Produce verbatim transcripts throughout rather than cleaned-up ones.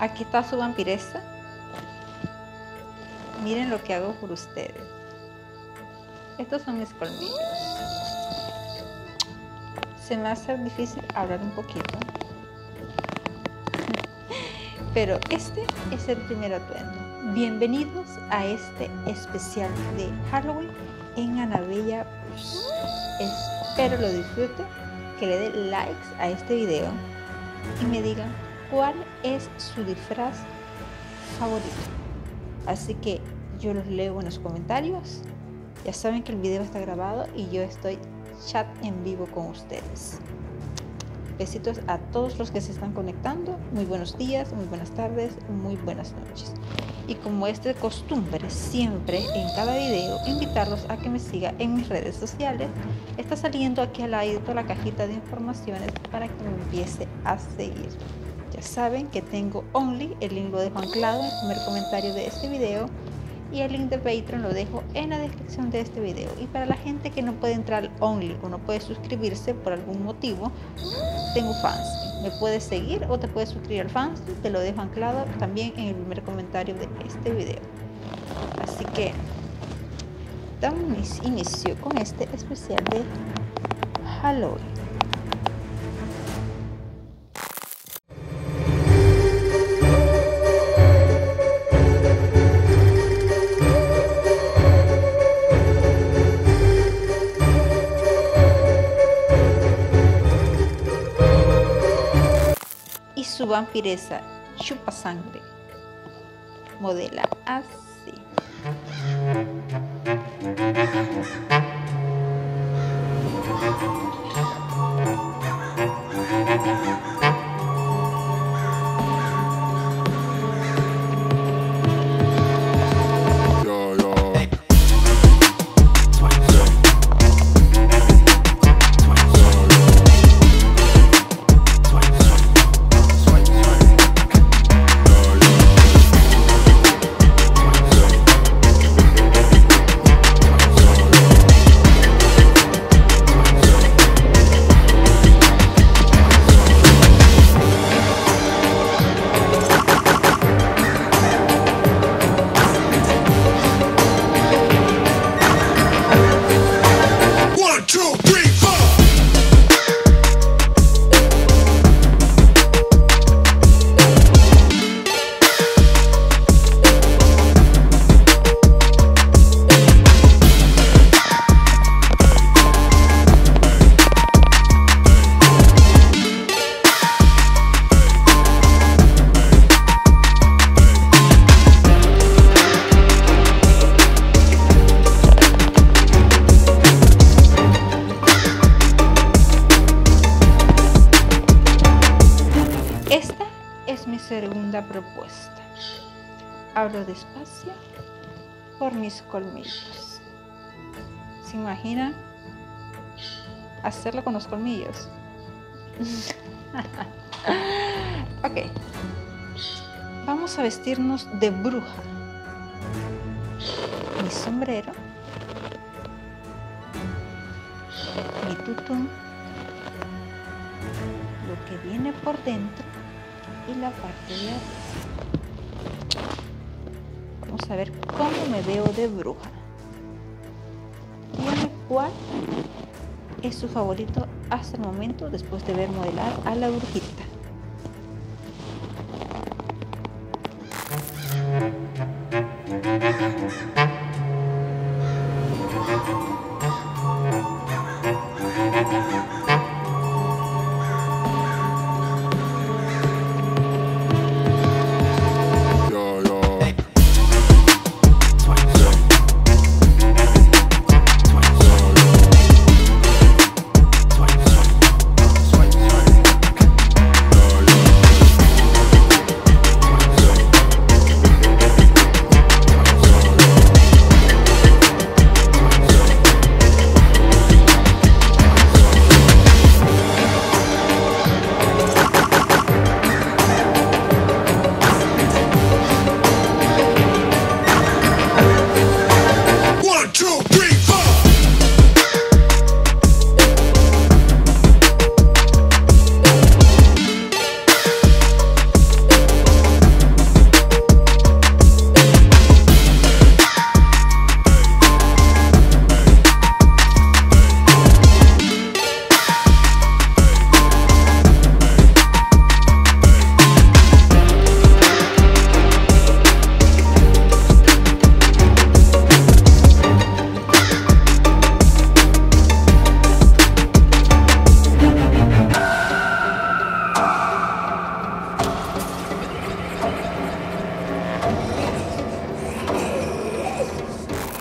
Aquí está su vampiresa. Miren lo que hago por ustedes. Estos son mis colmillos. Se me hace difícil hablar un poquito. Pero este es el primer atuendo. Bienvenidos a este especial de Halloween en Anabella Plus. Espero lo disfruten, que le den likes a este video y me digan cuál es su disfraz favorito. Así que yo los leo en los comentarios. Ya saben que el video está grabado y yo estoy chat en vivo con ustedes. Besitos a todos los que se están conectando. Muy buenos días, muy buenas tardes, muy buenas noches. Y como es de costumbre, siempre en cada video invitarlos a que me sigan en mis redes sociales. Está saliendo aquí al ladito la cajita de informaciones para que me empiece a seguir. Ya saben que tengo Only, el link lo dejo anclado en el primer comentario de este video. Y el link de Patreon lo dejo en la descripción de este video. Y para la gente que no puede entrar al Only o no puede suscribirse por algún motivo, tengo Fansly. Me puedes seguir o te puedes suscribir al Fansly. Te lo dejo anclado también en el primer comentario de este video. Así que damos inicio con este especial de Halloween. Su vampiresa chupa sangre modela así. Segunda propuesta. Abro despacio por mis colmillos. ¿Se imaginan hacerlo con los colmillos? Ok, vamos a vestirnos de bruja. Mi sombrero, mi tutún, lo que viene por dentro y la parte de arriba. Vamos a ver cómo me veo de bruja. Díganme cuál es su favorito hasta el momento después de ver modelar a la brujita.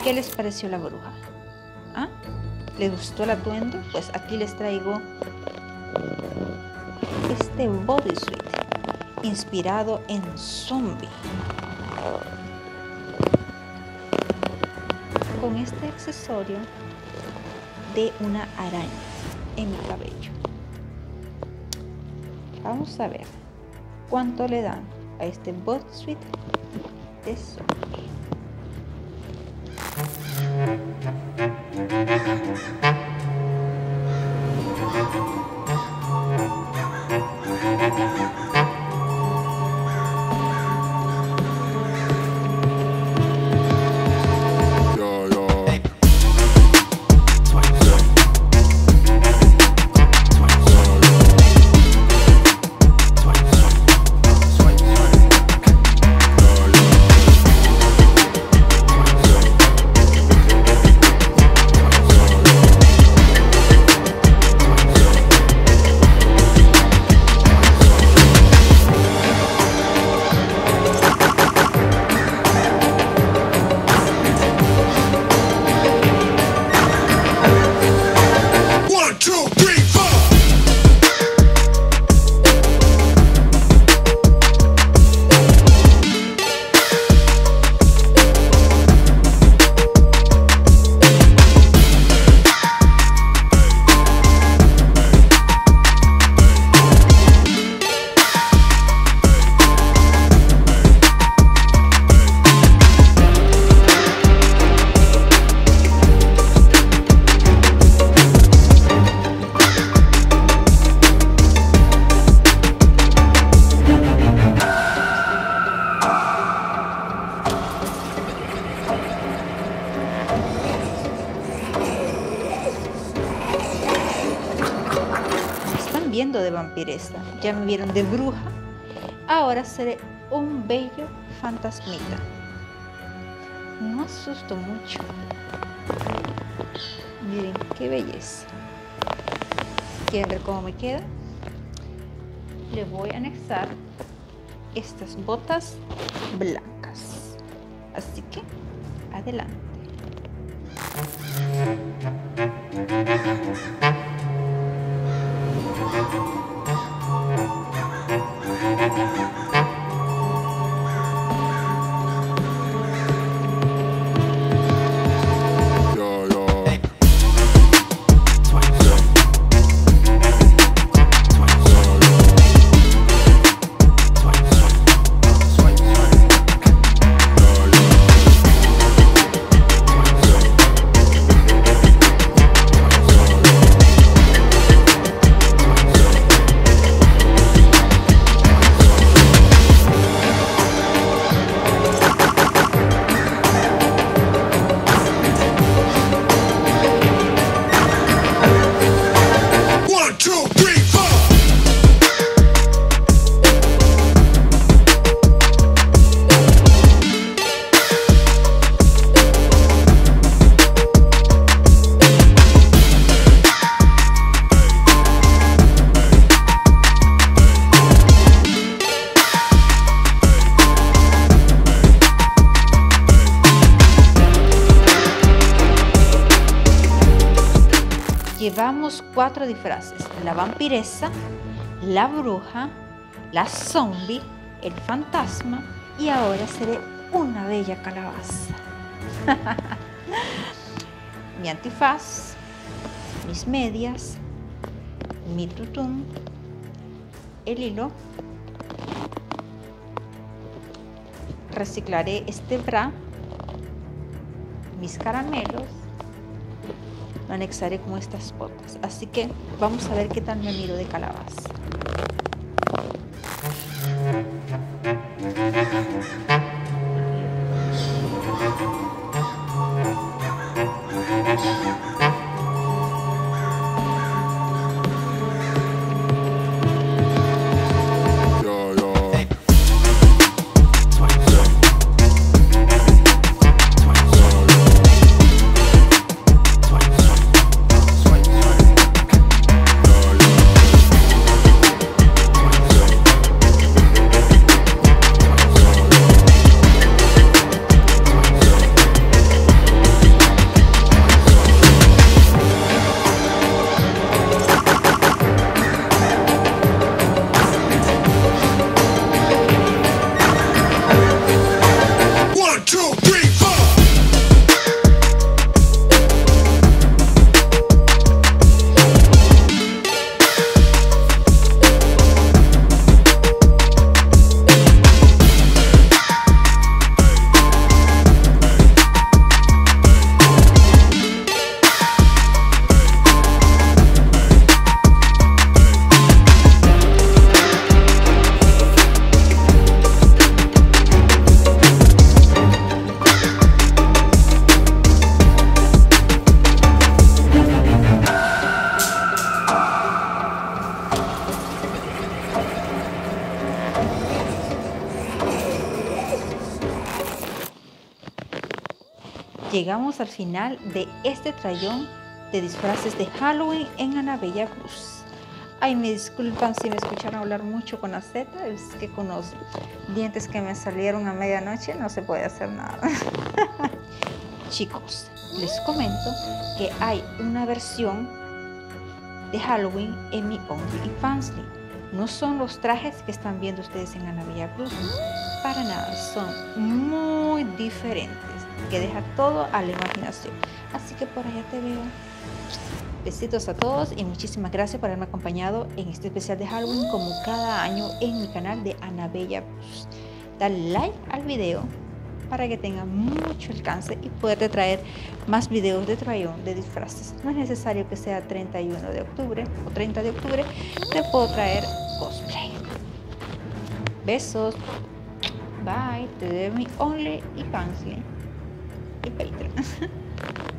¿Qué les pareció la bruja? ¿Ah? ¿Les gustó el atuendo? Pues aquí les traigo este bodysuit inspirado en zombie, con este accesorio de una araña en mi cabello. Vamos a ver cuánto le dan a este bodysuit de zombie. Viendo de vampiresa, ya me vieron de bruja, ahora seré un bello fantasmita. No asusto mucho. Miren qué belleza. ¿Quieren ver cómo me queda? Le voy a anexar estas botas blancas, así que adelante. Llevamos cuatro disfraces: la vampiresa, la bruja, la zombie, el fantasma y ahora seré una bella calabaza. Mi antifaz, mis medias, mi tutum, el hilo. Reciclaré este bra, mis caramelos. Lo anexaré con estas botas, así que vamos a ver qué tal me miro de calabaza. Llegamos al final de este trayón de disfraces de Halloween en Anabella Cruz. Ay, me disculpan si me escucharon hablar mucho con la Z, es que con los dientes que me salieron a medianoche no se puede hacer nada. Chicos, les comento que hay una versión de Halloween en mi OnlyFans. No son los trajes que están viendo ustedes en Anabella Cruz, para nada, son muy diferentes, que deja todo a la imaginación. Así que por allá te veo. Besitos a todos y muchísimas gracias por haberme acompañado en este especial de Halloween como cada año en mi canal de Anabella Cruz. Dale like al video para que tenga mucho alcance y poderte traer más videos de trayón de disfraces. No es necesario que sea treinta y uno de octubre o treinta de octubre, te puedo traer cosplay. Besos. Bye. Te doy mi OnlyFans y Patreon.